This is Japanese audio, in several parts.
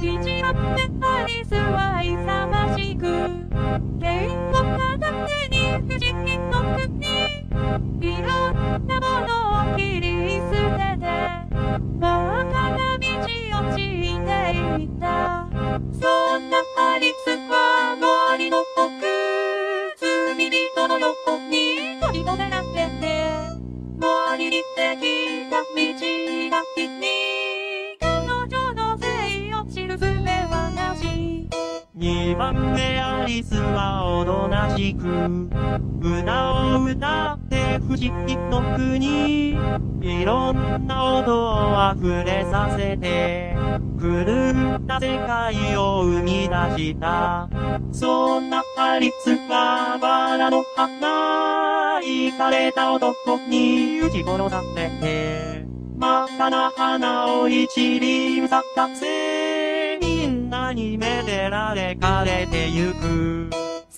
じ合ってアリスは勇ましく言語片手に不思議の国いろんなものを切り捨てて真っ赤な道を散っていた。そんなアリスは周りの奥罪人の横に閉じ込められて周りにできた道だけに彼女のせいを知る術はなし。 2番目アリスはおとなしく歌を歌って不思議の国いろんな音を溢れさせて狂った世界を生み出した。そんなアリスはバラの花行かれた男に撃ち殺されて真っ赤な花を一輪咲かせみんなにめでられ枯れてゆく。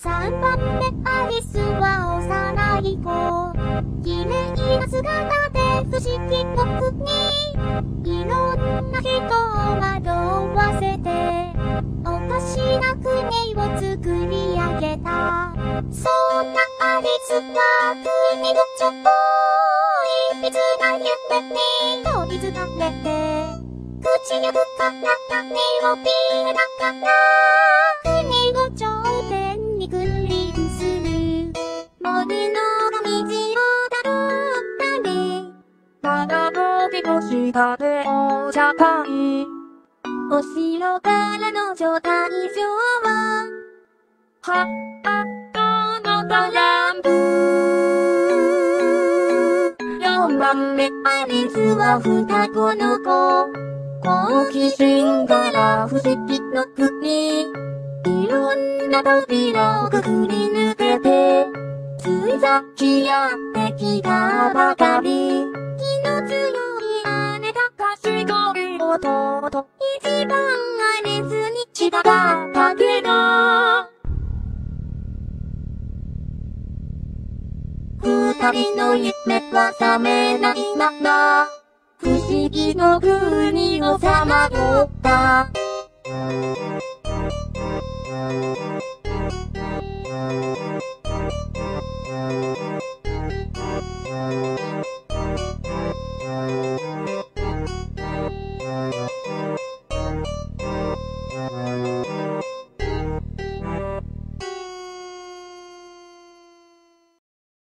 3番目アリスは幼い子綺麗な姿で不思議の国いろんな人を惑わせておかしな国を作り上げた。そんなアリスが国のちょっといびつな夢に飛びつかれて口ゆくから種をピーだから国の頂点に君臨する森の道をたどったりただ時の下でお茶会お城からの状態上ははのトランプ。4番目アリスは双子の子好奇心から不思議の国いろんな扉をくぐり抜けてついさっきやってきたばかり気の強い姉が賢い弟一番アリスに近かったけど二人の夢は覚めないまま不思議の国をさまよった。